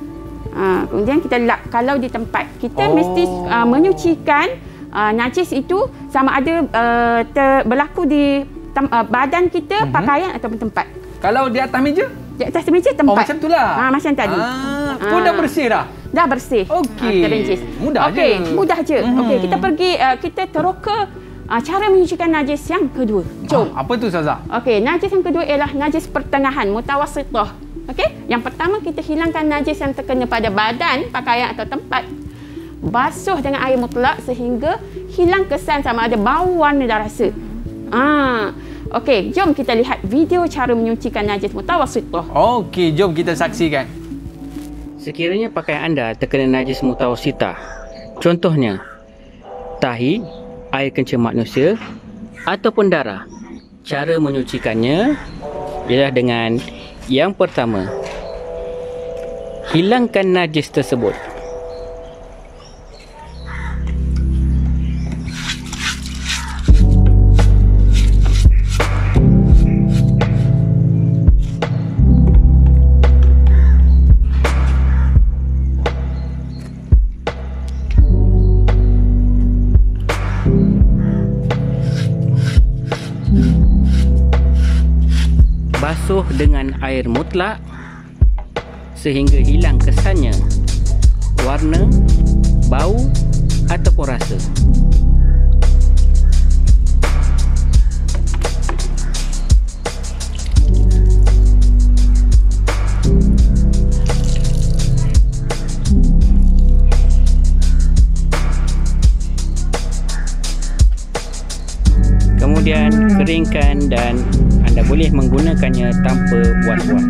Ah, kemudian kita lap kalau di tempat. Kita Oh. mesti uh, menyucikan uh, najis itu sama ada uh, ter, berlaku di tem, uh, badan kita, Mhm. pakaian ataupun tempat. Kalau di atas meja? Di atas meja tempat. Oh, macam itulah. Ah, macam tadi. Ah, pun dah bersih dah. Dah bersih. Okey. Ah, kita renjis. Mudah Okey, je. mudah je. Mhm. Okey, kita pergi uh, kita teroka uh, cara menyucikan najis yang kedua. Jom. Ah, apa tu Ustazah? Okey, najis yang kedua ialah najis pertengahan, mutawassithah. Okey, yang pertama kita hilangkan najis yang terkena pada badan, pakaian atau tempat. Basuh dengan air mutlak sehingga hilang kesan sama ada bau, warna dan rasa. Ah. Okey, jom kita lihat video cara menyucikan najis mutawassithah. Okey, jom kita saksikan. Sekiranya pakaian anda terkena najis mutawassithah, contohnya tahi, air kencing manusia ataupun darah, cara menyucikannya ialah dengan yang pertama, hilangkan najis tersebut. Basuh dengan air mutlak sehingga hilang kesannya, warna, bau ataupun rasa. Kemudian keringkan dan anda boleh menggunakannya tanpa was-was.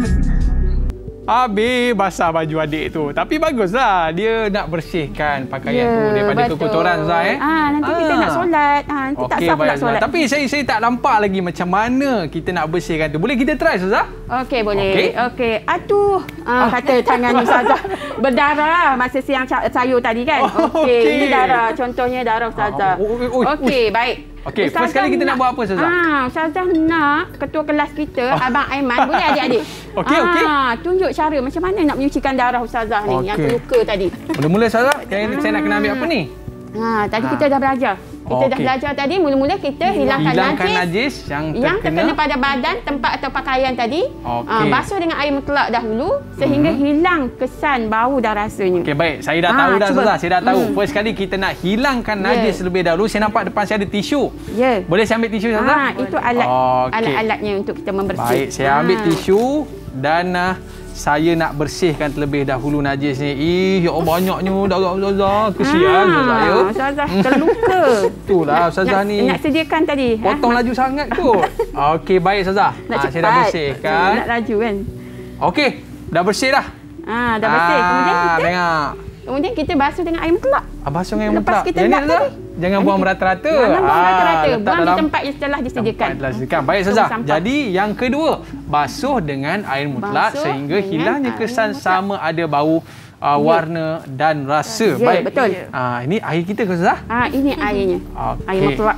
Habis basah baju adik tu. Tapi baguslah dia nak bersihkan pakaian Ya, tu daripada betul. kekotoran Zah eh. Ah, nanti kita nak solat. Ah, nanti tak Okey, sah pula baik, Zah. solat. Tapi saya saya tak nampak lagi macam mana kita nak bersihkan tu. Boleh kita try Ustazah? Okey, boleh. Okey. Okey. Aduh, ah, kata tangan Ustazah berdarah masa siang ca- sayur tadi kan. Oh, Okey, okey. ini darah. Contohnya darah Ustazah. Ah, oh, oh, oh, Okey, baik. Okey, Ustazah first kali kita nak buat apa, Ustazah? Ah, Ustazah nak ketua kelas kita, Abang Aiman, boleh adik-adik? Okey, ah, okey. tunjuk cara macam mana nak menyucikan darah Ustazah ni yang Okey. terluka tadi. Mula-mula Ustazah, saya, saya nak kena ambil apa ni? Ha, tadi Ah. kita dah belajar. Kita dah Okey. belajar tadi, mula-mula kita hilangkan, Hilangkan najis, najis yang yang terkena. terkena pada badan, tempat atau pakaian tadi. Okey. Ah, basuh dengan air mutlak dahulu sehingga Mhm. hilang kesan bau dan rasanya. Okey, baik. Saya dah Ah, tahu dah cuba. Ustazah. Saya dah tahu. Hmm. First kali kita nak hilangkan najis Ya. terlebih dahulu. Saya nampak depan saya ada tisu. Ya. Boleh saya ambil tisu Ustazah? Ah, itu alat Okey. alat-alatnya untuk kita membersih. Baik, saya ambil Ah. tisu dan uh, saya nak bersihkan terlebih dahulu najis ni. Ih, ya Allah banyaknya darah Ustazah. Kesian Ustazah ya. Ah, Ustazah terluka. Itulah Ustazah nak, ni. Nak sediakan tadi. Potong laju sangat kot. Okey, baik Ustazah. Nak Ah, cepat. saya dah bersihkan. Nak laju kan. Okey, dah bersih dah. Ah, dah bersih. Kemudian Ah, kita tengok. kemudian kita basuh dengan air mutlak. Ah, basuh dengan Lepas mutlak. kita Yang ni lap Ustazah, tadi. jangan buang merata-rata. Jangan buang Ah, rata-rata. letak Buang di dalam tempat yang telah disediakan. tempat telah disediakan. Baik Tunggu Ustazah. sampah. Jadi yang kedua, basuh dengan air mutlak Basuh sehingga dengan hilangnya air kesan mutlak. sama ada bau, uh, warna dan rasa. Ya, Baik. betul. Ah, ini air kita ke Ustazah? Ah, ini airnya. Okey. Air mutlak.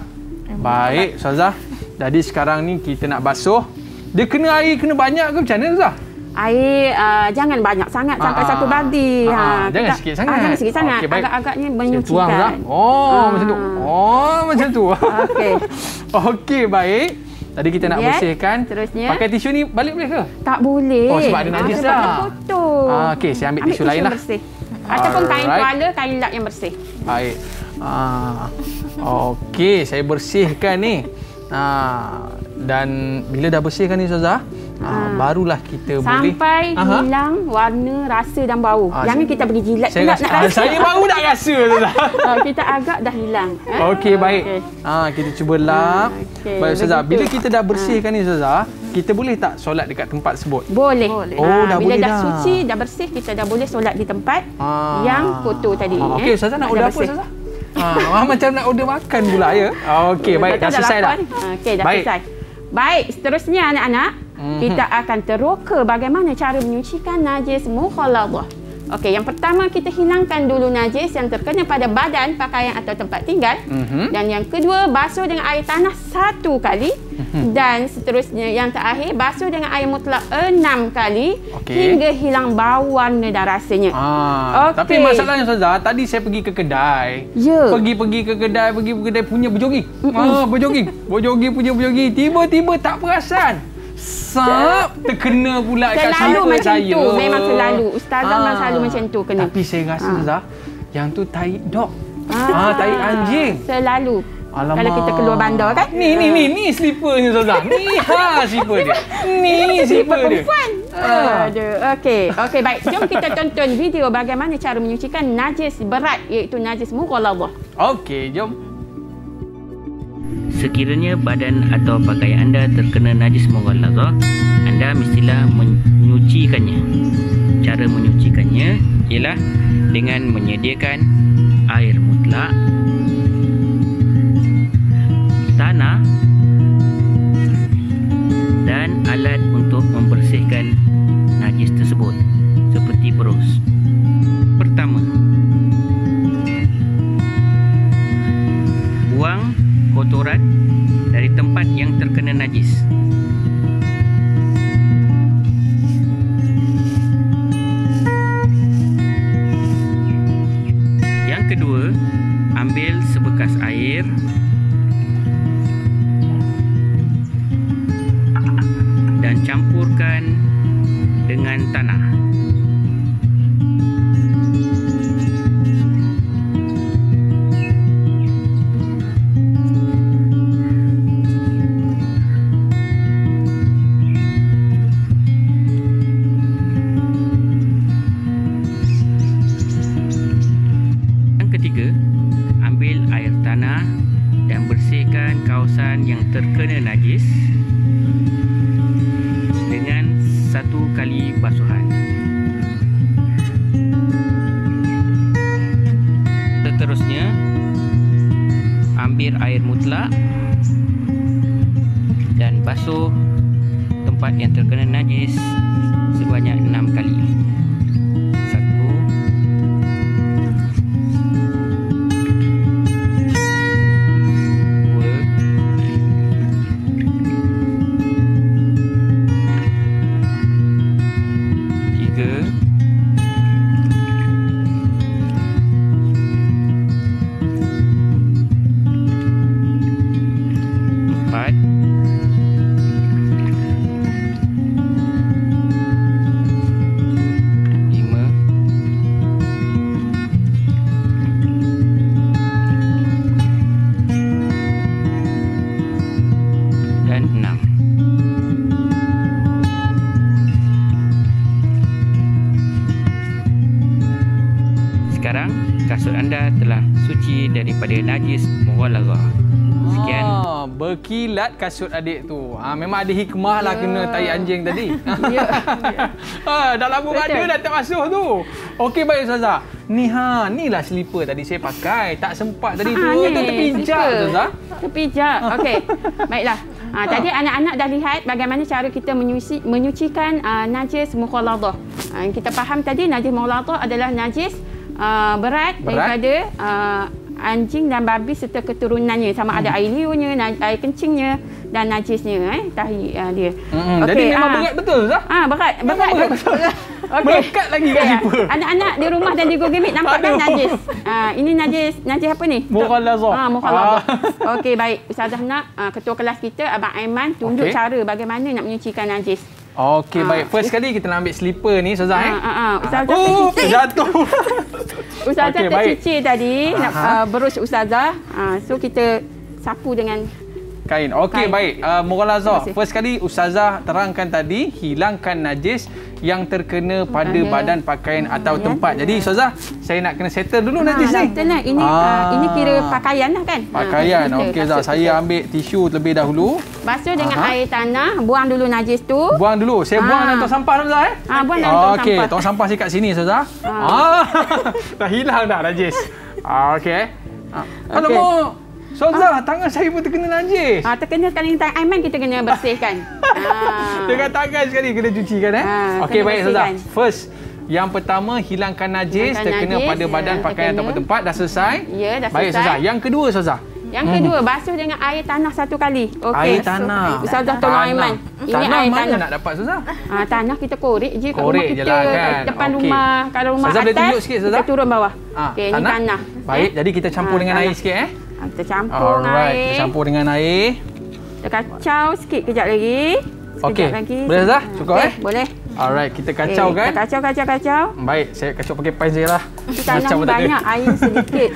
Baik Ustazah. Jadi sekarang ni kita nak basuh. Dia kena air kena banyak ke macam mana Ustazah? Air uh, jangan banyak sangat sampai Ah, satu babi. ah, Ha, jangan kita- sikit sangat. Ah, jangan sikit sangat. Okey, baik. Agak-agaknya Tuang, menyucikan. Zah. Oh, Ah. macam tu. Oh, macam tu. Okey. Okey, baik. Tadi kita nak Yes. bersihkan. Terusnya. Pakai tisu ni balik boleh ke? Tak boleh. Oh, sebab ada najis sebab dah. dia kotor. Ah, okey, saya ambil tisu lain lah. bersih. Ataupun kain Alright. tuala, kain lap yang bersih. Baik. Ah, okey, saya bersihkan ni. Ah, dan bila dah bersihkan ni Ustazah, ah, barulah kita boleh Sampai Aha. hilang warna, rasa dan bau. Ah, Jangan saya- kita pergi jilat Saya pula rasa, nak ah, rasa. saya baru nak rasa Ustazah. Ah, kita agak dah hilang. Eh? Okey, baik. Okey. Ah, kita cuba lap. okey, Baik Ustazah, begitu. bila kita dah bersihkan ni Ustazah, kita boleh tak solat dekat tempat sebut? Boleh. Boleh. Oh, Ah, dah bila boleh dah dah. suci, dah bersih, kita dah boleh solat di tempat Ah. yang kotor tadi. Ah, okey, eh. Ustazah nak Dah order apa bersih. Ustazah? Ah, macam nak order makan pula ya. Ah, okey, baik, dah Dah selesai dah. lapar ni. Ah, Okey, dah Baik. selesai. Baik, seterusnya anak-anak, Mhm. kita akan teroka bagaimana cara menyucikan najis mukhalladah. Okey, yang pertama kita hilangkan dulu najis yang terkena pada badan, pakaian atau tempat tinggal. Mhm. Dan yang kedua, basuh dengan air tanah satu kali. Mhm. Dan seterusnya yang terakhir, basuh dengan air mutlak enam kali Okey. hingga hilang bau, warna dan rasanya. Ah, Okey. tapi masalahnya Ustazah, tadi saya pergi ke kedai. Ya. Pergi-pergi ke kedai, pergi ke kedai punya berjoging. Ah, berjoging. Berjoging punya berjoging. Tiba-tiba tak perasan. Sap, terkena pula kat Selalu slipper macam saya. tu, memang selalu. Ustazah memang selalu macam tu kena. Tapi saya rasa Ah. Ustazah, yang tu tai dog. Ah, tai anjing. Selalu. Alamak. Kalau kita keluar bandar kan? Ni ni ni ni slippernya Ustazah. Ni ha slipper dia. Ni slipper dia. Perempuan. Ah. Aduh. Okey. Okey, baik. Jom kita tonton video bagaimana cara menyucikan najis berat iaitu najis mukhalladah. Okey, jom. Sekiranya badan atau pakaian anda terkena najis mughalladah, anda mestilah menyucikannya. Cara menyucikannya ialah dengan menyediakan air mutlak, tanah dan alat untuk membersihkan najis tersebut seperti berus. Pertama, buang kotoran dari tempat yang terkena najis. Yang kedua, ambil sebekas air dan campurkan dengan tanah. Yang ketiga, ambil air tanah dan bersihkan kawasan yang terkena najis dengan satu kali basuhan. Seterusnya, ambil air mutlak dan basuh tempat yang terkena najis sebanyak enam kali. Satu, dua, tiga, empat, lima, dan enam. Sekarang kasut anda telah suci daripada najis mughalladah. Sekian. Ah, berkilat kasut adik tu. Ah, memang ada hikmah lah kena tai anjing tadi. Ya. ah, dah lama Betul. ada dah terbasuh tu. Okey, baik Ustazah. Ni ha, inilah slipper tadi saya pakai. Tak sempat tadi tu. Ha, Tu ni, terpijak slipper. Ustazah. Terpijak. Okey. Baiklah. Ha, tadi anak-anak dah lihat bagaimana cara kita menyuci, menyucikan uh, najis mukhalladah. Ha, kita faham tadi najis mukhalladah adalah najis uh, berat, Berat. daripada uh, anjing dan babi serta keturunannya, sama ada air liurnya, air kencingnya dan najisnya eh tahi uh, dia. Hmm, okay, jadi memang ah. berat betul Ustaz? Ah berat, berat, berat betul. Okay. Melekat lagi kat zipper. Anak-anak di rumah dan di Google Meet nampak kan najis. Ah ini najis, najis apa ni? Mughallazah. Ah mughallazah. Ah. Okey baik, Ustazah nak uh, ketua kelas kita Abang Aiman tunjuk okay. cara bagaimana nak menyucikan najis. Okey ah. baik, first kali kita nak ambil slipper ni Ustazah eh. Ah ah Ustazah oh, tercicir. Jatuh. Ustazah okay, tercicir tadi nak uh, berus Ustazah. Ah so kita sapu dengan kain. Okey baik. Uh, Mughallazah. First kali Ustazah terangkan tadi hilangkan najis yang terkena pada Ada. badan pakaian atau ya. tempat. Jadi Ustazah, saya nak kena settle dulu ha, najis ni. Lah. Ini ah. uh, ini kira pakaian lah kan. Pakaian. Ha, Okey Ustazah, saya ambil tisu terlebih dahulu. Basuh dengan Aha. air tanah, buang dulu najis tu. Buang dulu. Saya ha. buang dalam tong sampah Ustazah eh. Ah, buang dalam tong okay. sampah. Tong sampah saya kat sini Ustazah. Ha. Ah. Dah hilang dah najis. Ah okey. Ah. Kalau okay. mau Ustazah, tangan saya pun terkena najis. Ah, terkena sekali tangan Aiman kita kena bersihkan. ah. Dengan tangan sekali kena cucikan eh. Ah, okey baik Ustazah. First, yang pertama hilangkan najis hilangkan terkena najis, pada badan ya, pakaian atau tempat dah selesai. Ya, dah selesai. Baik Ustazah. Yang kedua Ustazah. Yang kedua, hmm. basuh dengan air tanah satu kali. Okey. Air tanah. Ustazah tolong Aiman. Ini tanah air mana tanah. nak dapat Ustazah? Ah, tanah kita korek je kat korek rumah kita lah, kan? depan okay. rumah. Kalau rumah Ustazah atas, tunjuk sikit, kita turun bawah. Ah, okey, ini tanah. Baik, eh? jadi kita campur ah, dengan tanah. air sikit eh. Kita campur Alright, dengan air. Kita campur dengan air. Kita kacau sikit kejap lagi. Okey. Boleh Ustazah? Cukup okay, eh? Boleh. Alright, kita kacau okay, kan? Kita kacau, kacau, kacau. Baik, saya kacau pakai pen je lah. Tanah ni banyak, air sedikit.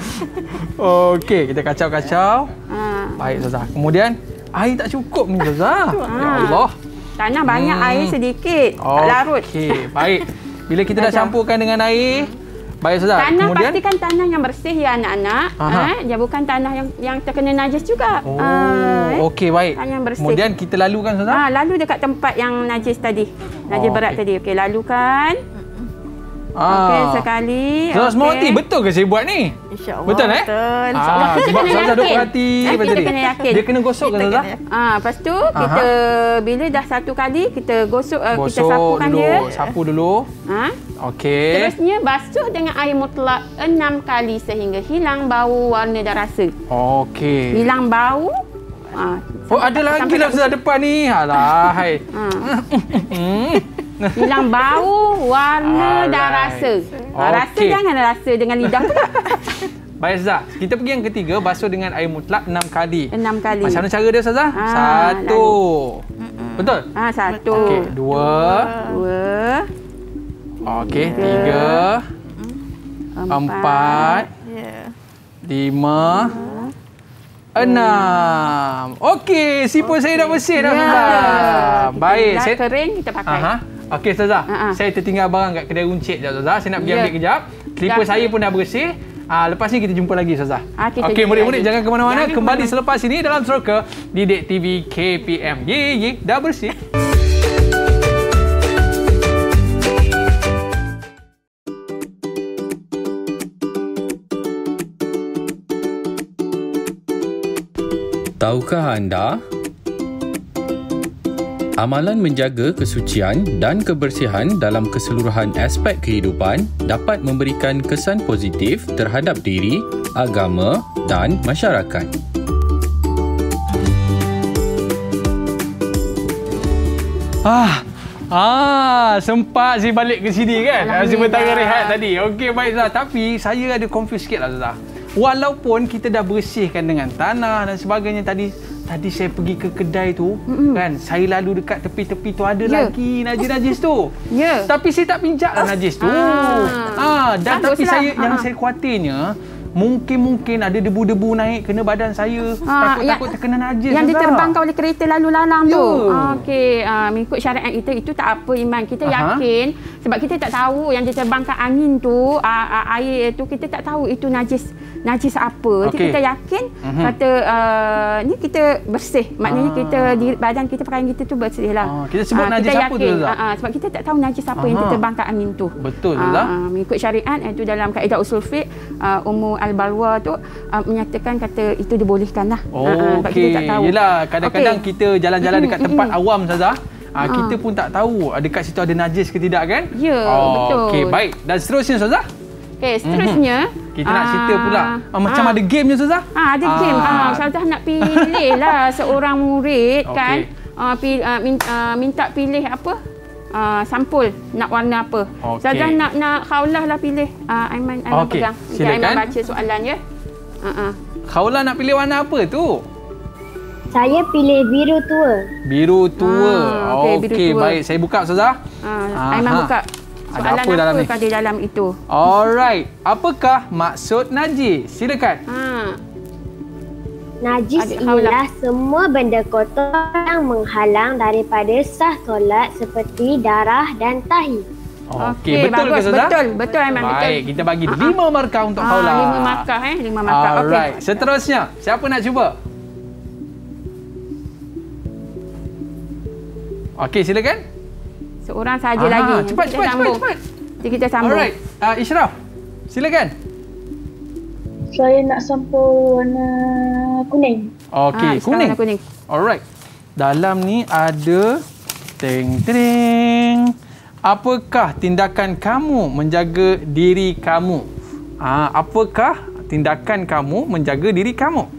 Okey, kita kacau-kacau. Ha. Baik Ustazah. Kemudian, air tak cukup ni Ustazah. Ha. Ya Allah. Tanah banyak, hmm. air sedikit. Tak larut. Okey, baik. Bila kita dah campurkan dengan air, baik Ustazah. Tanah kemudian pastikan tanah yang bersih ya anak-anak. Eh, dia bukan tanah yang yang terkena najis juga. Oh, eh. okey baik. Tanah yang bersih. Kemudian kita lalukan Ustazah. Ah, lalu dekat tempat yang najis tadi. Najis oh, berat okay. tadi. Okey, lalukan. Ah. Okey, sekali. Ustazah semua hati, betul ke saya buat ni? InsyaAllah. Betul eh? Betul. Ah, sebab Ustazah duk perhati. Eh, kita kena yakin. Dia kena gosok ke Ustazah? Ah, lepas tu kita Aha. bila dah satu kali kita gosok, uh, gosok kita sapukan dulu. dia. Sapu dulu. Ha? Okey. Terusnya basuh dengan air mutlak enam kali sehingga hilang bau, warna dan rasa. Okey. Hilang bau. Ah, oh, ada lagi lah Ustazah depan ni. Alah, hai. Ha. Hilang bau, warna Alright. dan rasa. Okay. Rasa jangan rasa dengan lidah pula. Baik Ustazah, kita pergi yang ketiga, basuh dengan air mutlak enam kali. enam kali. Macam mana cara dia Ustazah? Ah, satu. Lalu. Betul? Ah, satu. Okey, dua. Dua. Okey, tiga. Empat. empat yeah. Lima. Enam. Okey, siput okay. saya dah bersih dah Ustazah. Yeah. Baik, saya kering kita pakai. Aha. Okey Ustazah, uh-huh. saya tertinggal barang kat kedai runcit jap Ustazah. Saya nak pergi yeah. ambil kejap. Slipper saya pun dah bersih. Ah, lepas ni kita jumpa lagi Ustazah. Ah, okey, murid-murid jangan ke mana-mana. Kembali kemana. selepas ini dalam Seroka Didik T V K P M. Ye ye, dah bersih. Tahukah anda? Amalan menjaga kesucian dan kebersihan dalam keseluruhan aspek kehidupan dapat memberikan kesan positif terhadap diri, agama dan masyarakat. Ah, ah, sempat saya balik ke sini kan? Sementara rehat tadi. Okey, baik Ustazah. Tapi saya ada confuse sikit lah Ustazah. Walaupun kita dah bersihkan dengan tanah dan sebagainya tadi, tadi saya pergi ke kedai tu, mm-hmm. kan, saya lalu dekat tepi-tepi tu ada yeah. lagi najis-najis tu. Ya. Yeah. Tapi saya tak pinjaklah najis tu. Ah, ah dan Baguslah. tapi saya ah. yang saya khawatirnya mungkin-mungkin ada debu-debu naik kena badan saya. Ha, takut-takut terkena najis. Yang diterbangkan oleh kereta lalu lalang yeah. tu. Okey, uh, mengikut syariat kita itu tak apa Iman. Kita Aha. yakin sebab kita tak tahu yang diterbangkan angin tu, uh, uh, air tu kita tak tahu itu najis najis apa. Okay. Jadi kita yakin uh-huh. kata uh, ni kita bersih. Maknanya ah. kita di badan kita pakaian kita tu bersihlah. Ah, kita sebut uh, najis kita apa yakin, tu Zah? Uh, sebab kita tak tahu najis apa Aha. yang diterbangkan angin tu. Betul Zah. Uh, mengikut syariat itu dalam kaedah usul fiqh uh, Ummu Al-Balwa tu uh, menyatakan kata itu dibolehkanlah. Oh, uh, sebab okay. kita tak tahu. Yalah, kadang-kadang okay. kita jalan-jalan dekat tempat awam Zah. Ha, ha. Kita pun tak tahu dekat situ ada najis ke tidak kan? Ya, oh, betul. Okey, baik. Dan seterusnya Ustazah? Okey, seterusnya Mm-hmm. Kita nak cerita pula. Ah, macam ah. ada game je Ustazah? Ah, ada Ah. game. Ah, Ustazah nak pilih lah seorang murid Okey. kan. Ah, pi, ah, minta, ah, minta pilih apa? Ah, sampul nak warna apa. Okey. Ustazah nak nak Khaulah lah pilih. Ah, Aiman Aiman Okey, pegang. Nanti silakan. Aiman baca soalan ya. Ah, ah. Khaulah nak pilih warna apa tu? Saya pilih biru tua. Biru tua. Ah, okey, biru Okey, tua. baik. Saya buka Ustazah. Ah, Aiman Aha. buka. Ada Soalan apa dalam ni? apakah di dalam itu? Alright. Apakah maksud najis? Silakan. Ha. Najis Adik Khaulah. ialah semua benda kotor yang menghalang daripada sah solat seperti darah dan tahi. Okey, betul bagus. ke Ustazah? Betul, betul Aiman, betul. Baik, kita bagi lima markah untuk Ah, Khaulah. lima markah eh, lima markah. Okey. Alright. Seterusnya, siapa nak cuba? Okey, silakan. Seorang saja Ah, lagi. cepat, Nanti kita cepat, sambung. cepat, Nanti kita sambung. Alright. Uh, Ishraf, silakan. Saya nak sampul warna kuning. Okey, Ah, Ishraf kuning. warna kuning. Alright. Dalam ni ada teng teng. Apakah tindakan kamu menjaga diri kamu? Ah, apakah tindakan kamu menjaga diri kamu?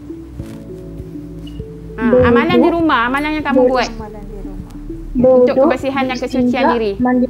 Ha, amalan di rumah, amalan yang kamu buat untuk Duduk, kebersihan dan kesucian istinja, diri. mandi.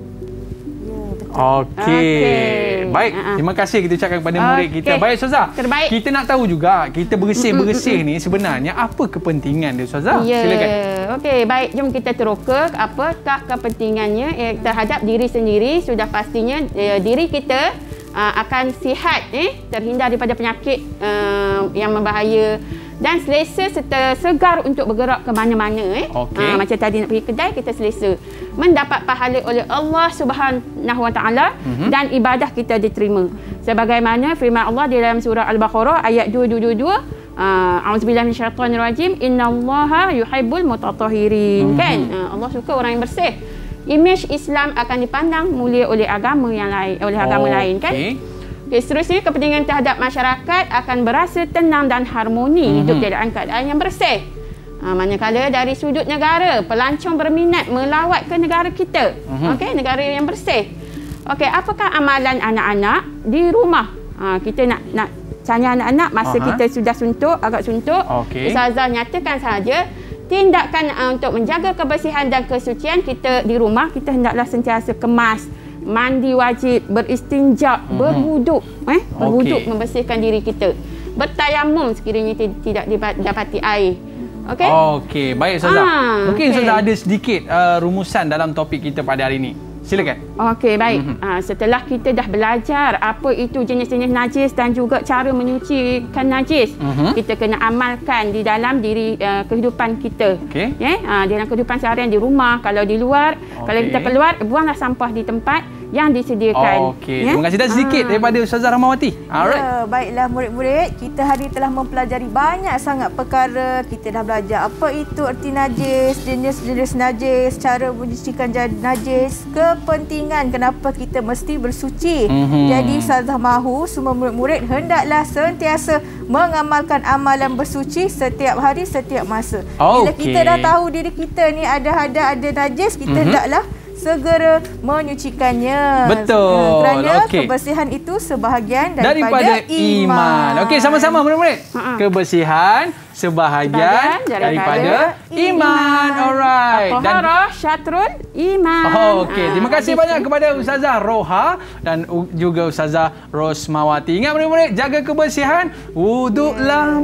Okey. Okey. Baik, Ha-ha. terima kasih kita ucapkan kepada Okey. murid kita. Baik Ustazah. Terbaik. Kita nak tahu juga, kita bersih-bersih ni sebenarnya apa kepentingan dia Ustazah? Ya. Silakan. Okey, baik. Jom kita teroka apakah kepentingannya eh, terhadap diri sendiri. Sudah pastinya eh, diri kita uh, akan sihat, eh, terhindar daripada penyakit uh, yang membahaya dan selesa serta segar untuk bergerak ke mana-mana. Eh. Okey. Uh, macam tadi nak pergi kedai, kita selesa. Mendapat pahala oleh Allah Subhanahu Wa Taala Mhm. dan ibadah kita diterima. Sebagaimana firman Allah di dalam surah Al-Baqarah ayat dua ratus dua puluh dua, uh, A'udzubillahi minasyaitonirrajim, innallaha yuhibbul mutatahhirin. Mhm. Kan? Uh, Allah suka orang yang bersih. Imej Islam akan dipandang mulia oleh agama yang lain, oleh agama lain, kan? Okey. Okay, seterusnya kepentingan terhadap masyarakat akan berasa tenang dan harmoni Mhm. hidup dalam keadaan yang bersih. Ha, manakala dari sudut negara, pelancong berminat melawat ke negara kita. Mhm. Okey, negara yang bersih. Okey, apakah amalan anak-anak di rumah? Ha, kita nak nak tanya anak-anak masa Aha. kita sudah suntuk, agak suntuk. Okey. Ustazah nyatakan saja tindakan uh, untuk menjaga kebersihan dan kesucian kita di rumah, kita hendaklah sentiasa kemas, mandi wajib, beristinja, Mhm. berwuduk, eh, berwuduk Okey. membersihkan diri kita. Bertayamum sekiranya ti- tidak didapati air. Okey? Okey, baik Ustazah. Ah, Mungkin okey. Ustazah ada sedikit uh, rumusan dalam topik kita pada hari ini. Silakan. Okey, baik. Mhm. Ha, setelah kita dah belajar apa itu jenis-jenis najis dan juga cara menyucikan najis, Mhm. kita kena amalkan di dalam diri uh, kehidupan kita. Okey. Ya, ha, dalam kehidupan seharian di rumah, kalau di luar, kalau Okey. kita keluar, buanglah sampah di tempat yang disediakan. Okey. Ya? Terima kasih dah sedikit Ah. daripada Ustazah Rahmawati. Alright. Ya, baiklah murid-murid, kita hari telah mempelajari banyak sangat perkara. Kita dah belajar apa itu erti najis, jenis-jenis najis, cara menyucikan ja- najis, kepentingan kenapa kita mesti bersuci. Mhm. Jadi Ustazah mahu semua murid-murid hendaklah sentiasa mengamalkan amalan bersuci setiap hari, setiap masa. Bila Okey. kita dah tahu diri kita ni ada ada ada najis, kita Mhm. hendaklah segera menyucikannya. Betul. Kerana Okey. kebersihan itu sebahagian Daripada, daripada, iman. Okey, sama-sama murid-murid. Ha-ha. Kebersihan sebahagian Sebahagian daripada, daripada iman. Alright. Dan Taharah syatrul iman. Oh, okey. Ah, Terima kasih hadis banyak tu. kepada Ustazah Roha dan u- juga Ustazah Rosmawati. Ingat murid-murid, jaga kebersihan. Wuduklah,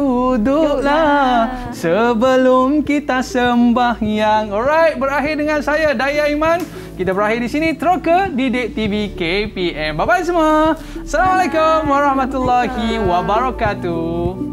berwuduklah sebelum kita sembahyang. Alright, berakhir dengan saya Daya Iman. Kita berakhir di sini. Teroka Didik T V K P M. Bye-bye semua. Assalamualaikum warahmatullahi wabarakatuh.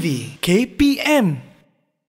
V K P M